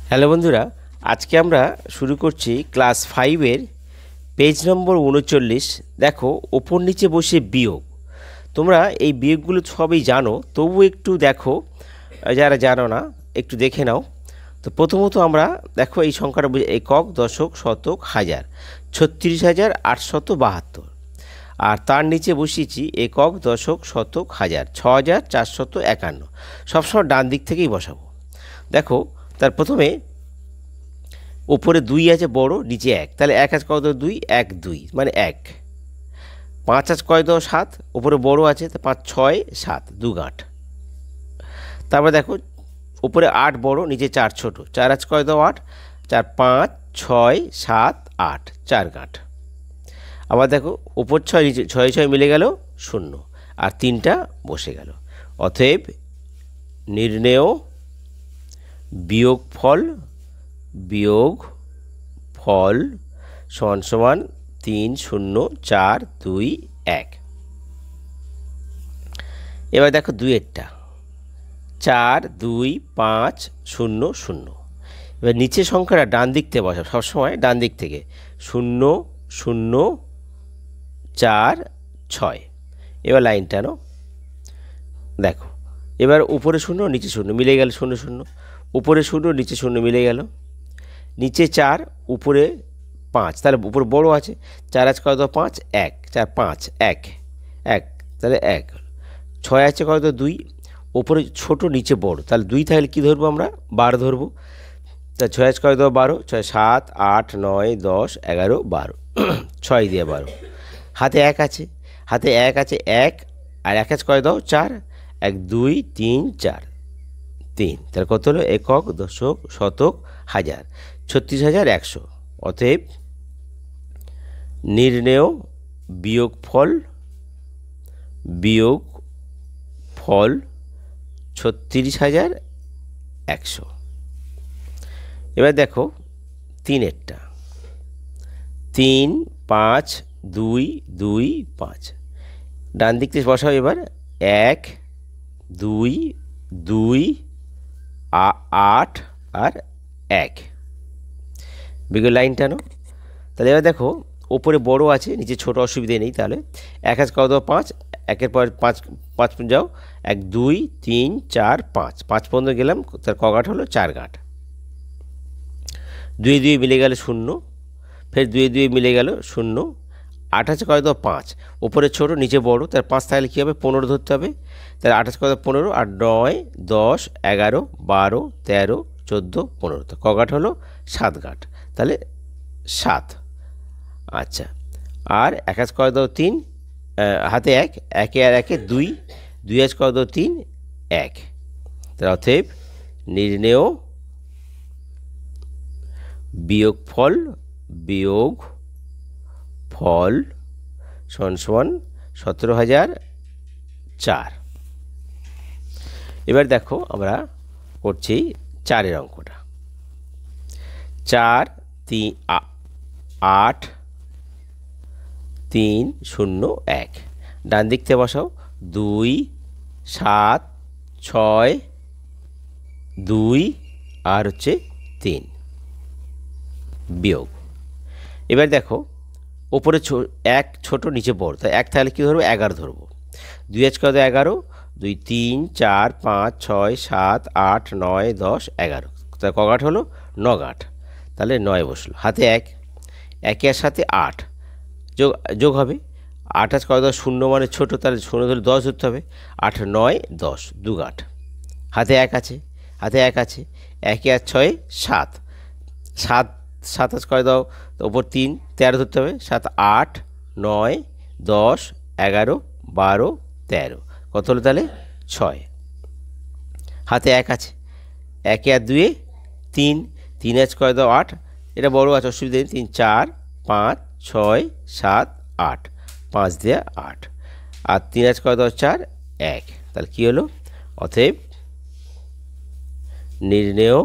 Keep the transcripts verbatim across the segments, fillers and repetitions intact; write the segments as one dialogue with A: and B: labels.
A: Hello বন্ধুরা, আজকে আমরা শুরু করছি ক্লাস ফাইভের পেজ নম্বর উনচল্লিশ। দেখো, ওপর নিচে বসে বিয়োগ। তোমরা এই বিয়োগগুলো সবই জানো, তবু একটু দেখো, যারা জানো না একটু দেখে নাও। তো প্রথমত আমরা দেখো এই সংখ্যাটা একক, দশক, শতক, হাজার, ছত্রিশ হাজার আটশত বাহাত্তর। আর তার নিচে বসিয়েছি একক, দশক, শতক, হাজার, ছ হাজার চারশত একান্ন। সবসময় ডান দিক থেকেই বসাবো। দেখো, তার প্রথমে উপরে দুই আছে বড়, নিচে এক, তাহলে এক আজ কয় দশ দুই, এক দুই মানে এক। পাঁচ আজ কয় দশ সাত, উপরে বড় আছে, তা পাঁচ ছয় সাত, দু গাঁট। তারপরে দেখো উপরে আট বড়, নিচে চার ছোট, চার আজ কয় দশ আট, চার পাঁচ ছয় সাত আট, চার গাঁট। আবার দেখো উপর ছয়, নিচে ছয় ছয় মিলে গেল শূন্য, আর তিনটা বসে গেল। অতএব নির্ণেয় বিয়োগফল বিয়োগ ফল সমান সমান তিন শূন্য চার দুই এক। এবার দেখো দুইয়েরটা, চার দুই পাঁচ শূন্য শূন্য। এবার নিচে সংখ্যাটা ডান দিক থেকে বসাবো, সবসময় ডান দিক থেকে। শূন্য শূন্য চার ছয়। এবার লাইন টানো। দেখো এবার উপরে শূন্য, নিচে শূন্য মিলে গেল, শূন্য শূন্য। উপরে শূন্য, নিচে শূন্য মিলে গেল। নিচে চার, উপরে পাঁচ, তাহলে উপরে বড় আছে, চার আছে কত পাঁচ, এক, চার পাঁচ এক এক, তাহলে এক। ছয় আছে কত দুই, উপরে ছোট, নিচে বড়, তাহলে দুই থাকলে কী ধরবো আমরা, বারো ধরবো। তা ছয় আছে কত বারো, ছয় সাত আট নয় দশ এগারো বারো, ছয় দিয়ে বারো। হাতে এক আছে, হাতে এক আছে এক, আর এক আছে কয় দাও চার, এক দুই তিন চার, তিন। তাহলে কত হলো, একক, দশক, শতক, হাজার, ছত্রিশ হাজার একশো। অতএব নির্ণেয় বিয়োগফল বিয়োগ ফল ছত্রিশ হাজার একশো। এবার দেখো তিনেরটা, তিন পাঁচ দুই দুই পাঁচ। ডান দিক থেকে বসাও। এবার এক দুই দুই আট আর এক, বিগত লাইন টানো। তাহলে এবার দেখো ওপরে বড় আছে, নিচে ছোট, অসুবিধে নেই। তাহলে এক আছে কত পাঁচ, একের পর পাঁচ, পাঁচ যাও, এক দুই তিন চার পাঁচ, পাঁচ পর্যন্ত গেলাম, তার ক গাঁট হলো চার গাঁট। দুই দুই মিলে গেল শূন্য, ফের দুই দুই মিলে গেল শূন্য। আট আছে কত পাঁচ, উপরে ছোট, নিচে বড়, তার পাঁচ থাকলে কী হবে, পনেরো ধরতে হবে। তাহলে আট আছে কত পনেরো, আর নয় দশ এগারো বারো তেরো চোদ্দো পনেরো, তো ক গাঁট হলো সাত গাঁট, তাহলে সাত। আচ্ছা, আর এক আজ কয় দাও তিন, হাতে এক, একে আর একে দুই, দুই আজ কয় দাও তিন এক। তাহলে অতএব নির্ণেয় বিয়োগফল বিয়োগ ফল সমান সমান সতেরো হাজার চার। এবার দেখো আমরা করছি চারের অঙ্কটা। চার তিন আট তিন শূন্য এক। ডান দিক থেকে বসাও। দুই সাত ছয় দুই আর হচ্ছে তিন বিয়োগ। এবার দেখো ওপরে এক ছোট, নিচে বড়, তাই এক তাহলে কী ধরবো, এগারো ধরবো। দুই আজ কত এগারো, দুই তিন চার পাঁচ ছয় সাত আট নয় দশ এগারো, তার ক গাঁট হলো ন গাঁট, তাহলে নয় বসলো। হাতে এক, একের সাথে আট যোগ যোগ হবে। আট আজ কত দশ শূন্য মানে ছোটো, তাহলে শূন্য ধরে দশ ধরতে হবে। আট নয় দশ, দু গাঁট। হাতে এক আছে, হাতে এক আছে, একে আর ছয় সাত, সাত সাত আজ কয় দাও, ওপর তিন, তেরো ধরতে হবে। সাত আট নয় দশ এগারো বারো তেরো, কত হলো তাহলে ছয়। হাতে এক আছে, একে আর দুয়ে তিন, তিন আজ কয় দাও আট, এটা বড় আছে, অসুবিধা নেই। তিন চার পাঁচ ছয় সাত আট, পাঁচ দিয়ে আট, আর তিন আজ কয় দশ চার এক, তাহলে কী হলো। অতএব নির্ণেয়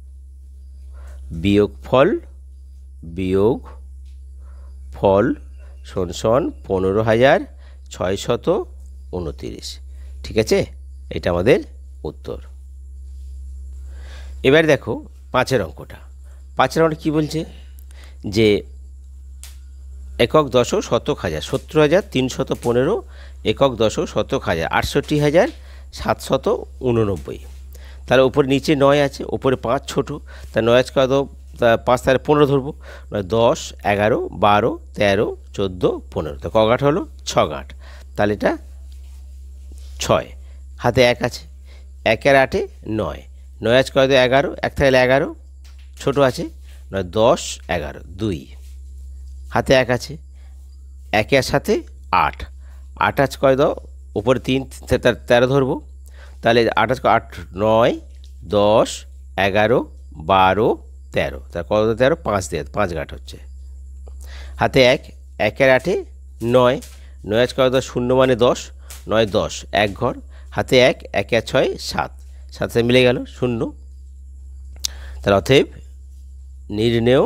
A: বিয়োগফল বিয়োগ ফল সমান সমান পনেরো হাজার ছয়শত উনতিরিশ। ঠিক আছে, এটা আমাদের উত্তর। এবার দেখো পাঁচের অঙ্কটা পাঁচের অঙ্কটা কী বলছে যে একক দশক শতক হাজার সত্তর হাজার তিনশত পনেরো একক দশক শতক হাজার আটষট্টি হাজার সাতশত উননব্বই। তাহলে উপরে নিচে নয় আছে, উপরে পাঁচ ছোটো, তা নয় আজকে কত, পাঁচ তাহলে পনেরো ধরবো, নয় দশ এগারো বারো তেরো চোদ্দো পনেরো, তা ক গাঁট হলো ছ গাঁট, তাহলে এটা ছয়। হাতে এক আছে, একের আটে নয়, নয় আজ কত এগারো, এক থাকলে এগারো, ছোটো আছে নয় দশ এগারো দুই। হাতে এক আছে, একের সাথে আট, আট আজ কয় দাও উপরে তিন তেরো ধরবো, তাহলে আট আজ আট নয় দশ এগারো বারো তেরো, তার কত তেরো পাঁচ দিয়ে পাঁচ গাঁট হচ্ছে। হাতে এক, একের আটে নয়, নয় আজ কত শূন্য মানে দশ, নয় দশ এক ঘর, হাতে এক, একে আর ছয় সাত, সাথে মিলে গেল শূন্য। তার অতএব নির্ণেয়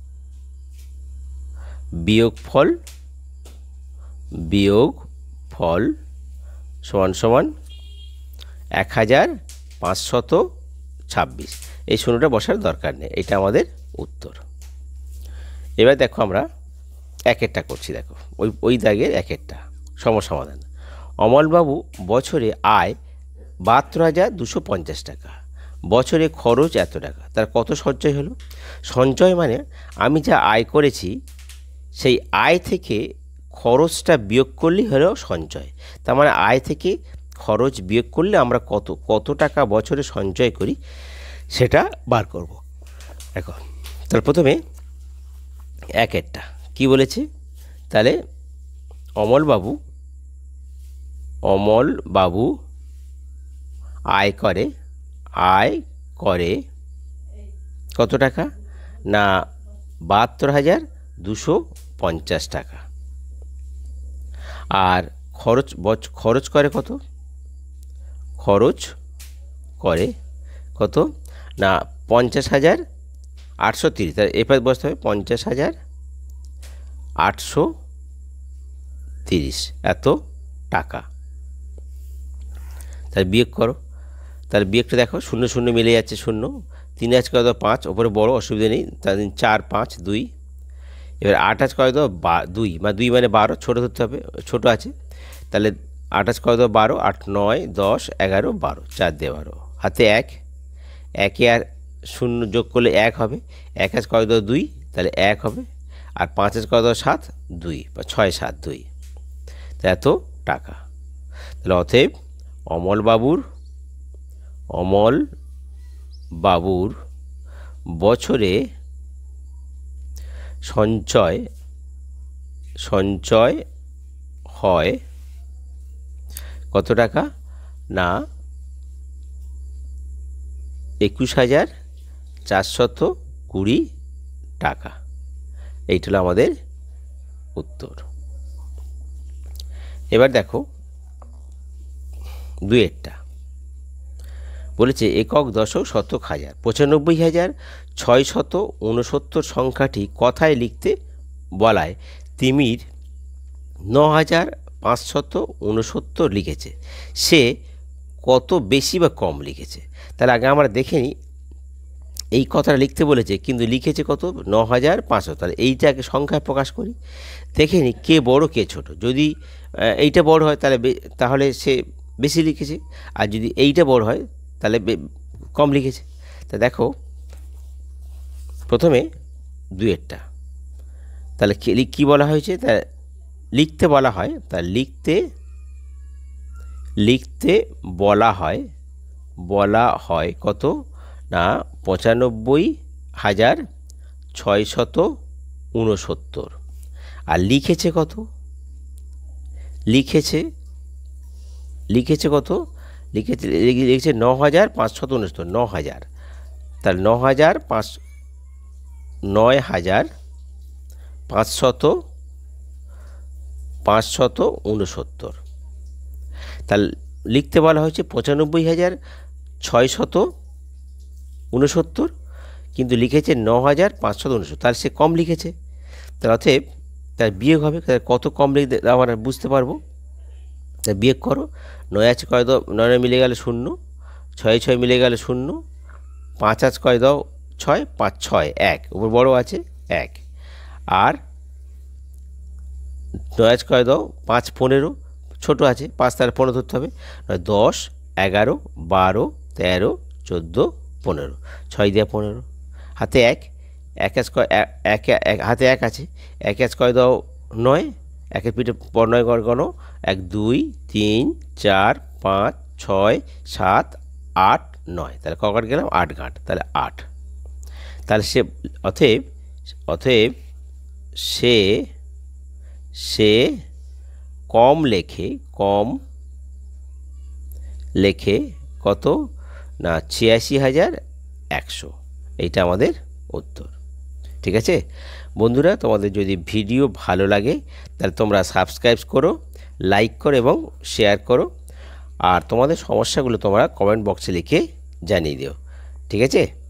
A: বিয়োগফল বিয়োগ ফল সমান সমান এক হাজার পাঁচশত ছাব্বিশ। এই শূন্যটা বসার দরকার নেই, এটা আমাদের উত্তর। এবার দেখো আমরা একেরটা করছি, দেখো ওই ওই দাগের একেরটা সমসমাধান। অমলবাবু বছরে আয় বাহাত্তর হাজার দুশো পঞ্চাশ টাকা, বছরে খরচ এত টাকা, তার কত সঞ্চয় হলো? সঞ্চয় মানে আমি যা আয় করেছি সেই আয় থেকে খরচটা বিয়োগ করলেই হলো সঞ্চয়। তার মানে আয় থেকে খরচ বিয়োগ করলে আমরা কত কত টাকা বছরে সঞ্চয় করি সেটা বার করব। এখন তাহলে প্রথমে একেরটা কি বলেছে, তাহলে অমলবাবু অমলবাবু আয় করে আয় করে কত টাকা না বাহাত্তর হাজার দুশো পঞ্চাশ টাকা, আর খরচ খরচ করে কত, খরচ করে কত না পঞ্চাশ হাজার আটশো তিরিশ, তার এরপর বসতে হবে পঞ্চাশ হাজার আটশো তিরিশ এত টাকা। তাহলে বিয়োগ করো, তাহলে বিয়োগটা দেখো শূন্য শূন্য মিলে যাচ্ছে, শূন্য তিন আজ কত পাঁচ, ওপরে বড় অসুবিধা নেই, তার চার পাঁচ দুই। এবার আট আজ কত বা দুই মানে দুই মানে বারো, ছোটো ধরতে হবে ছোটো আছে, তাহলে আট আজ কত বারো, আট নয় দশ এগারো বারো, চার দিয়ে বারো। হাতে এক, একে আর শূন্য যোগ করলে এক হবে, এক আজ কত দুই, তাহলে এক হবে, আর পাঁচ আজ কত সাত দুই বা ছয় সাত দুই, তা এত টাকা। তাহলে অতএব অমলবাবুর অমল বাবুর বছরে সঞ্চয় সঞ্চয় হয় কত টাকা না একুশ হাজার চারশত কুড়ি টাকা। এইটা হলো আমাদের উত্তর। এবার দেখো দুয়েরটা বলেছে একক দশক শতক হাজার পঁচানব্বই হাজার ছয় শত ঊনসত্তর সংখ্যাটি কথায় লিখতে বলায় তিমির ন হাজার পাঁচশত ঊনসত্তর লিখেছে, সে কত বেশি বা কম লিখেছে? তাহলে আগে আমরা দেখে নিই, এই কথাটা লিখতে বলেছে কিন্তু লিখেছে কত ন হাজার পাঁচশো, তাহলে এইটাকে সংখ্যায় প্রকাশ করি, দেখে নিই কে বড় কে ছোট। যদি এইটা বড় হয় তাহলে তাহলে সে বেশি লিখেছে, আর যদি এইটা বড় হয় তাহলে কম লিখেছে। তা দেখো প্রথমে দুয়েরটা, তাহলে কী বলা হয়েছে, তা লিখতে বলা হয়, তা লিখতে লিখতে বলা হয় বলা হয় কত না পঁচানব্বই হাজার ছয়শত ঊনসত্তর, আর লিখেছে কত, লিখেছে লিখেছে কত লিখেছে লিখেছে ন হাজার পাঁচশত ঊনসত্তর, ন হাজার, তাহলে ন হাজার পাঁচ নয় হাজার পাঁচশত পাঁচশত ঊনসত্তর। তাহলে লিখতে বলা হয়েছে পঁচানব্বই হাজার ছয়শত ঊনসত্তর, কিন্তু লিখেছে ন হাজার পাঁচশত ঊনসত্তর, তাহলে সে কম লিখেছে। তার অতএব তার বিয়োগ হবে, কত কম লিখতে আমরা বুঝতে পারবো। তা বিয়োগ করো, নয় আছে কয় দাও নয় মিলে গেলে শূন্য, ছয় ছয় মিলে গেলে শূন্য, পাঁচ আজ কয় দাও ছয় পাঁচ ছয় এক, উপর বড় আছে এক। আর নয় ছয় দাও পাঁচ পনেরো, ছোটো আছে পাঁচ তার পনেরো ধরতে হবে। দশ এগারো বারো তেরো চোদ্দো পনেরো, ছয় দিয়ে পনেরো, হাতে এক, এক এক এক এক হাতে এক আছে, এক এক কয় দাও নয়, একের পিঠে পর নয় গড় গণ, এক দুই তিন চার পাঁচ ছয় সাত আট নয়, তাহলে ক গাঁট গেলাম আট গাঁট, তাহলে আট। তাহলে সে অতএব অতএব সে সে কম লেখে কম লেখে কত না ছিয়াশি হাজার একশো, এইটা আমাদের উত্তর। ঠিক আছে বন্ধুরা, তোমাদের যদি ভিডিও ভালো লাগে তাহলে তোমরা সাবস্ক্রাইব করো, লাইক করো এবং শেয়ার করো। আর তোমাদের সমস্যাগুলো তোমরা কমেন্ট বক্সে লিখে জানিয়ে দিও। ঠিক আছে।